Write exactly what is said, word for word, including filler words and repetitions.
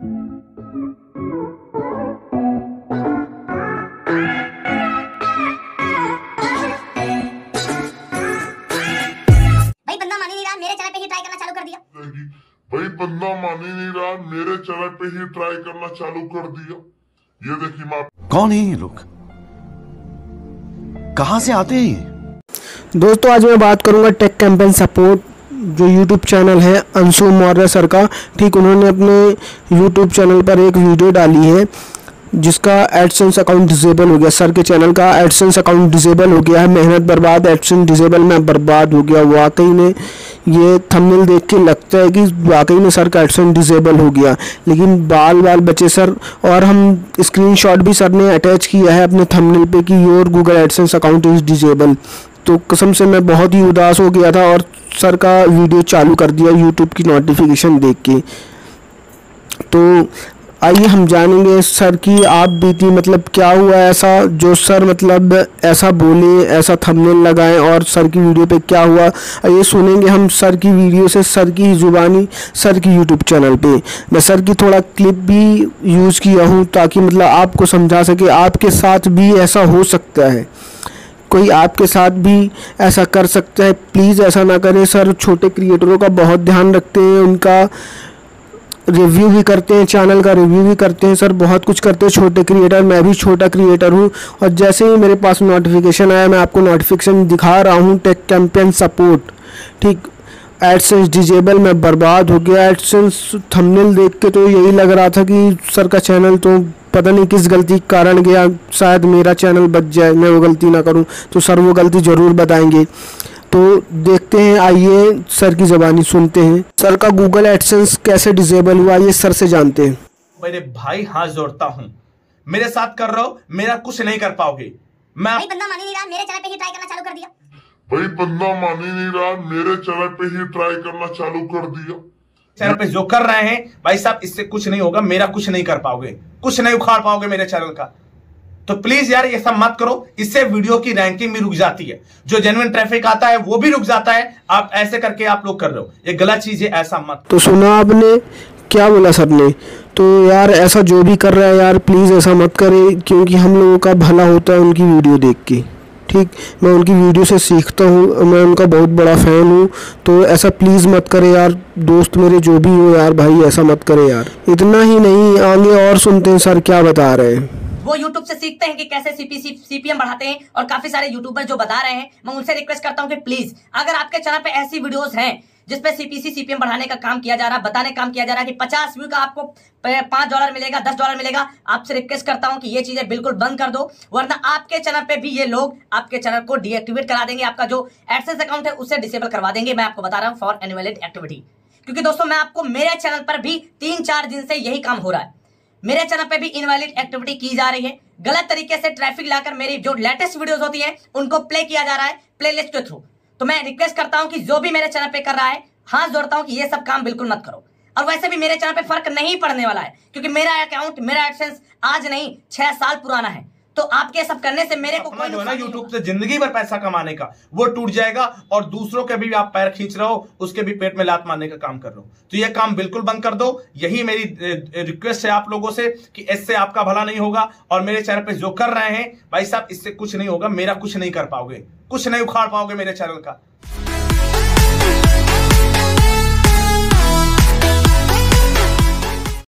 भाई बंदा मान ही नहीं रहा, मेरे चैनल पे ही ट्राई करना चालू कर दिया। भाई बंदा मान ही नहीं रहा, मेरे चैनल पे ही ट्राई करना चालू कर दिया। ये देखिए मैं। कौन है ये लोग, कहां से आते हैं ये? दोस्तों आज मैं बात करूंगा टेक कैंपेन सपोर्ट जो यूट्यूब चैनल है अंशु मौर्य सर का। ठीक, उन्होंने अपने यूट्यूब चैनल पर एक वीडियो डाली है जिसका एडसेंस अकाउंट डिसेबल हो गया। सर के चैनल का एडसेंस अकाउंट डिसेबल हो गया है, मेहनत बर्बाद, एडसेंस डिसेबल में बर्बाद हो गया। वाकई में ये थंबनेल देख के लगता है कि वाकई में सर का एडसेंस डिसेबल हो गया, लेकिन बाल बाल बचे सर। और हम स्क्रीनशॉट भी सर ने अटैच किया है अपने थंबनेल पे कि your Google AdSense account is disable. तो कसम से मैं बहुत ही उदास हो गया था और सर का वीडियो चालू कर दिया यूट्यूब की नोटिफिकेशन देख के। तो आइए हम जानेंगे सर की आप बीती, मतलब क्या हुआ ऐसा जो सर मतलब ऐसा बोले, ऐसा थंबनेल लगाएं और सर की वीडियो पे क्या हुआ। ये सुनेंगे हम सर की वीडियो से, सर की ज़ुबानी, सर की यूट्यूब चैनल पे। मैं सर की थोड़ा क्लिप भी यूज़ किया हूँ ताकि मतलब आपको समझा सके आपके साथ भी ऐसा हो सकता है, कोई आपके साथ भी ऐसा कर सकता है। प्लीज़ ऐसा ना करें सर। छोटे क्रिएटरों का बहुत ध्यान रखते हैं, उनका रिव्यू भी करते हैं, चैनल का रिव्यू भी करते हैं सर, बहुत कुछ करते हैं छोटे क्रिएटर। मैं भी छोटा क्रिएटर हूँ और जैसे ही मेरे पास नोटिफिकेशन आया मैं आपको नोटिफिकेशन दिखा रहा हूँ टेक कैंपेन सपोर्ट। ठीक, एडसेंस डिजेबल में बर्बाद हो गया। एडसेंस थंबनेल देख के तो यही लग रहा था कि सर का चैनल तो पता नहीं किस गलती के कारण गया, शायद मेरा चैनल बच जाए, मैं वो गलती ना करूं। तो सर वो गलती ज़रूर बताएंगे। तो देखते हैं, आइए सर की ज़बानी सुनते हैं। सर का गूगल एडसेंस कैसे डिसेबल हुआ ये सर से जानते हैं। मेरे भाई हाथ जोड़ता हूँ, मेरे साथ कर रहे हो, मेरा कुछ नहीं कर पाओगे। मैं भाई बंदा मान ही नहीं रहा, मेरे चैनल पे ही ट्राई करना चालू कर दिया। भाई बंदा मान ही नहीं रहा, मेरे चैनल पे ही ट्राई करना चालू कर दिया। चैनल पे जो कर रहे हैं भाई साहब, इससे कुछ नहीं होगा, मेरा कुछ नहीं कर पाओगे, कुछ नहीं उखाड़ पाओगे मेरे चैनल का। तो प्लीज यार ये सब मत करो, इससे वीडियो की रैंकिंग भी रुक जाती है, जो जेन्युइन ट्रैफिक आता है वो भी रुक जाता है। आप ऐसे करके आप लोग कर रहे हो, ये गलत चीज है, ऐसा मत। तो सुना आपने क्या बोला सर ने। तो यार ऐसा जो भी कर रहा है यार प्लीज़ ऐसा मत करे, क्योंकि हम लोगों का भला होता है उनकी वीडियो देख के। ठीक, मैं उनकी वीडियो से सीखता हूँ, मैं उनका बहुत बड़ा फ़ैन हूँ। तो ऐसा प्लीज़ मत करे यार, दोस्त मेरे जो भी हो यार भाई ऐसा मत करे यार। इतना ही नहीं, आगे और सुनते हैं सर क्या बता रहे हैं। वो YouTube से सीखते हैं कि कैसे सीपीसी सीपीएम बढ़ाते हैं, और काफी सारे यूट्यूबर जो बता रहे हैं, मैं उनसे रिक्वेस्ट करता हूं कि प्लीज अगर आपके चैनल पे ऐसी वीडियोस हैं जिसपे सीपीसी सीपीएम बढ़ाने का काम किया जा रहा है, बताने का काम किया जा रहा है कि पचास व्यू का आपको पांच डॉलर मिलेगा, दस डॉलर मिलेगा, आपसे रिक्वेस्ट करता हूं कि ये चीजें बिल्कुल बंद कर दो, वरना आपके चैनल पे भी ये लोग आपके चैनल को डीएक्टिवेट करा देंगे, आपका जो एडसेंस अकाउंट है उससे डिसेबल करवा देंगे। मैं आपको बता रहा हूँ फॉर इनवैलिड एक्टिविटी। क्योंकि दोस्तों मैं आपको, मेरे चैनल पर भी तीन चार दिन से यही काम हो रहा है, मेरे चैनल पे भी इनवैलिड एक्टिविटी की जा रही है, गलत तरीके से ट्रैफिक लाकर मेरी जो लेटेस्ट वीडियोस होती हैं उनको प्ले किया जा रहा है प्लेलिस्ट के थ्रू। तो मैं रिक्वेस्ट करता हूं कि जो भी मेरे चैनल पे कर रहा है, हाथ जोड़ता हूं कि ये सब काम बिल्कुल मत करो। और वैसे भी मेरे चैनल पे फर्क नहीं पड़ने वाला है, क्योंकि मेरा अकाउंट, मेरा एडसेंस आज नहीं छह साल पुराना है। तो आपके सब करने से मेरे को कोई जो है ना यूट्यूब से जिंदगी भर पैसा कमाने का वो टूट जाएगा, और दूसरों के भी आप पैर खींच रहे हो, उसके भी पेट में लात मारने का काम कर रहे हो। तो ये काम बिल्कुल बंद कर दो, यही मेरी रिक्वेस्ट है आप लोगों से कि इससे आपका भला नहीं होगा। और मेरे चैनल पे जो कर रहे हैं भाई साहब, इससे कुछ नहीं होगा, मेरा कुछ नहीं कर पाओगे, कुछ नहीं उखाड़ पाओगे मेरे चैनल का।